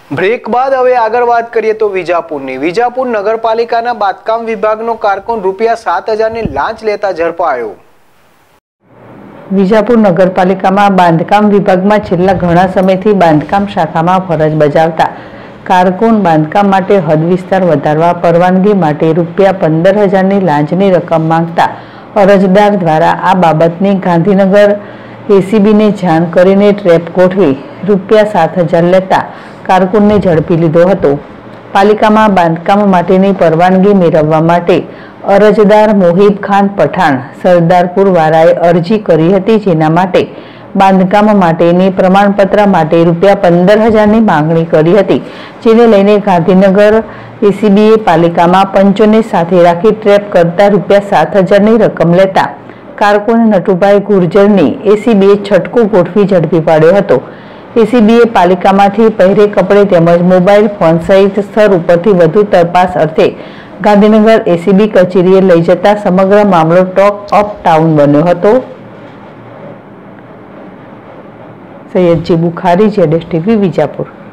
Break બાદ હવે આગળ વાત કરીએ તો વિજાપુરની. વિજાપુર નગરપાલિકાના બાંધકામ વિભાગનો કારકુન ₹7,000ની લાંચ લેતા ઝડપાયો. વિજાપુર નગરપાલિકામાં બાંધકામ વિભાગમાં છેલ્લા ઘણા સમયથી બાંધકામ શાખામાં ફરજ બજાવતા કારકુન બાંધકામ માટે હદ વિસ્તાર વધારવા પરવાનગી માટે ₹15,000ની લાંચની રકમ માંગતા અરજદાર દ્વારા આ બાબતની ગાંધીનગર એસીબીને જાણ કરીને ટ્રેપ ગોઠવી ₹7,000 લેતા કારકુનને ઝડપી લીધો હતો. પાલિકામાં બાંધકામ માટેની પરવાનગી મેળવવા માટે અરજદાર મોહિબ ખાન પઠાણ સરદારપુર વાળાએ અરજી કરી હતી, જેના માટે બાંધકામ માટેની પ્રમાણપત્ર માટે ₹15,000ની માંગણી કરી હતી, જેને લઈને ગાંધીનગર એસીબીએ પાલિકામાં પંચોને સાથે રાખી ટ્રેપ કરતા ₹7,000ની રકમ લેતા કારકુન નટુભાઈ ગુર્જરની એસીબીએ છટકું ગોઠવી ઝડપી પાડ્યો હતો. એસીબીએ પાલિકામાંથી પહેરે કપડે તેમજ મોબાઈલ ફોન સહિત સ્થળ ઉપરથી વધુ તપાસ અર્થે ગાંધીનગર એસીબી કચેરીએ લઈ જતા સમગ્ર મામલો ટોક ઓફ ટાઉન બન્યો હતો. સૈયદજી બુખારી, ZSTV, વિજાપુર.